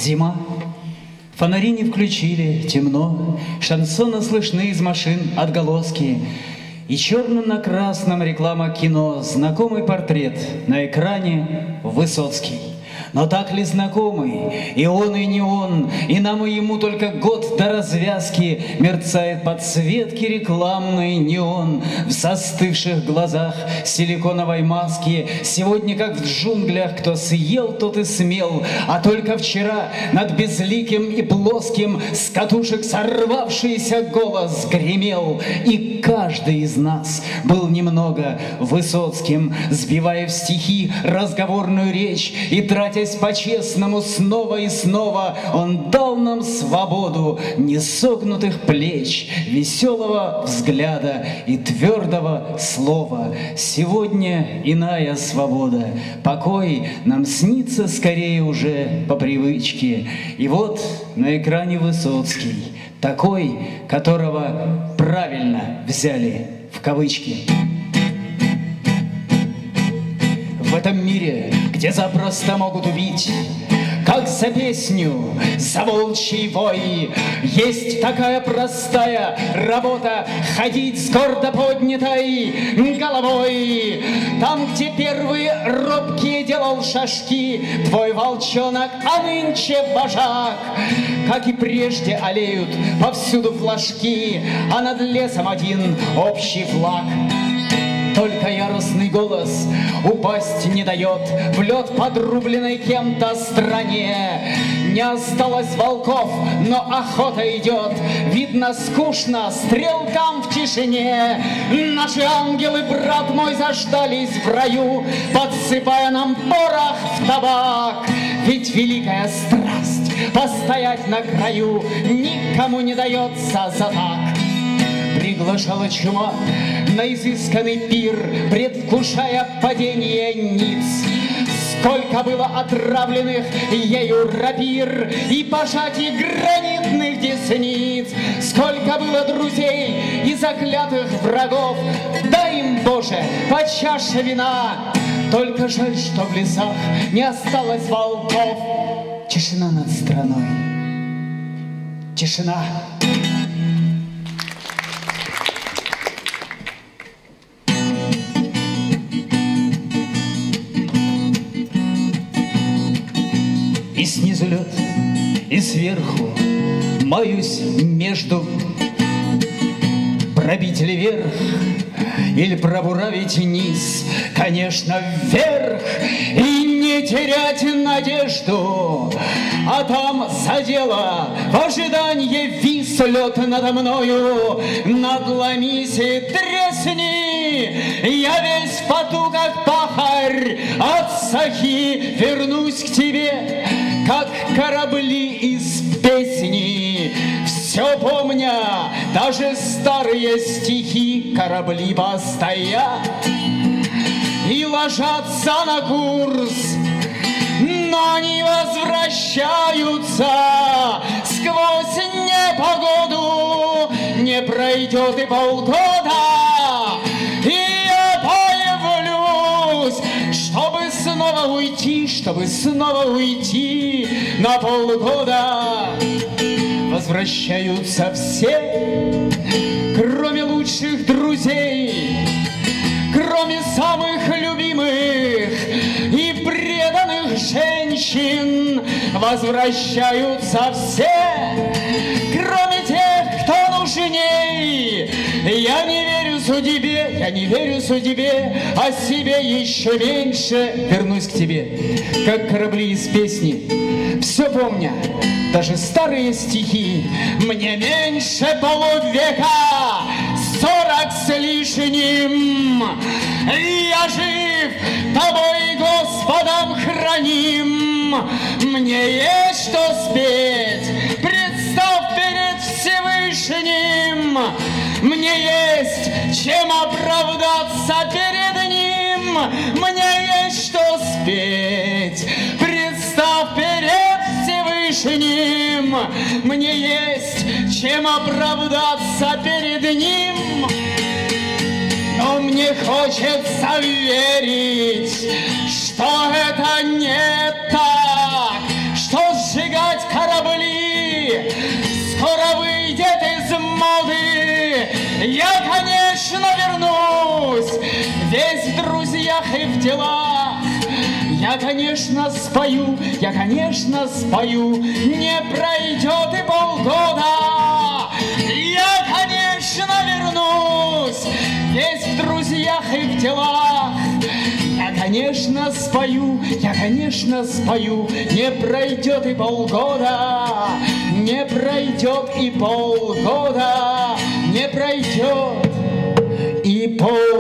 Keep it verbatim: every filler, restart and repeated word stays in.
Зима. Фонари не включили, темно, шансоны слышны из машин отголоски. И черным на красном реклама кино, знакомый портрет на экране Высоцкий. Но так ли знакомый, и он, и не он, и нам, и ему только год до развязки. Мерцает подсветки рекламный неон в застывших глазах силиконовой маски. Сегодня, как в джунглях, кто съел, тот и смел, а только вчера над безликим и плоским с катушек сорвавшийся голос гремел. И каждый из нас был немного Высоцким, сбивая в стихи разговорную речь и тратя по-честному снова и снова. Он дал нам свободу несогнутых плеч, веселого взгляда и твердого слова. Сегодня иная свобода, покой нам снится скорее уже по привычке. И вот на экране Высоцкий, такой, которого правильно взяли в кавычки. В этом мире, где запросто могут убить, как за песню, за волчий вой, есть такая простая работа — ходить с гордо поднятой головой. Там, где первые робкие делал шажки твой волчонок, а нынче вожак, как и прежде аллеют повсюду флажки, а над лесом один общий флаг. Только яростный голос упасть не дает в лед подрубленной кем-то стране. Не осталось волков, но охота идет. Видно, скучно стрелкам в тишине. Наши ангелы, брат мой, заждались в раю, подсыпая нам порох в табак. Ведь великая страсть постоять на краю никому не дается за так. Приглашала чума на изысканный пир, предвкушая падение ниц. Сколько было отравленных ею рапир и пожатий гранитных десниц. Сколько было друзей и заклятых врагов. Дай им, Боже, по чаше вина. Только жаль, что в лесах не осталось волков. Тишина над страной. Тишина. И снизу лед, и сверху маюсь между. Пробить ли вверх или пробуравить низ? Конечно, вверх, и не терять надежду. А там за дело в ожидании вис лед надо мною. Надломись и тресни, я весь в поту, как пахарь от сахи. Вернусь к тебе, как корабли из песни. Все помня, даже старые стихи, корабли постоят и ложатся на курс, но они возвращаются сквозь непогоду. Не пройдет и полгода, и я появлюсь, чтобы снова уйти, чтобы снова уйти на полгода. Возвращаются все, кроме лучших друзей, кроме самых любимых и преданных женщин. Возвращаются все, кроме тех, кто нужней. Я не верю судьбе, я не верю судьбе, а себе еще меньше. Вернусь к тебе, как корабли из песни, все помня, даже старые стихи. Мне меньше полувека, сорок с лишним. Я жив, тобой, Господом, храним. Мне есть что спеть, представь перед Всевышним. Мне есть чем оправдаться перед Ним. Мне есть что спеть, представь перед Всевышним. Мне есть чем оправдаться перед Ним. Но мне хочется верить, что это не так, что сжигать Я, конечно, вернусь, весь в друзьях и в делах. Я, конечно, спою, я, конечно, спою, не пройдет и полгода. Я, конечно, вернусь, весь в друзьях и в делах. Я, конечно, спою, я, конечно, спою, не пройдет и полгода, не пройдет и полгода, не пройдет и полгода.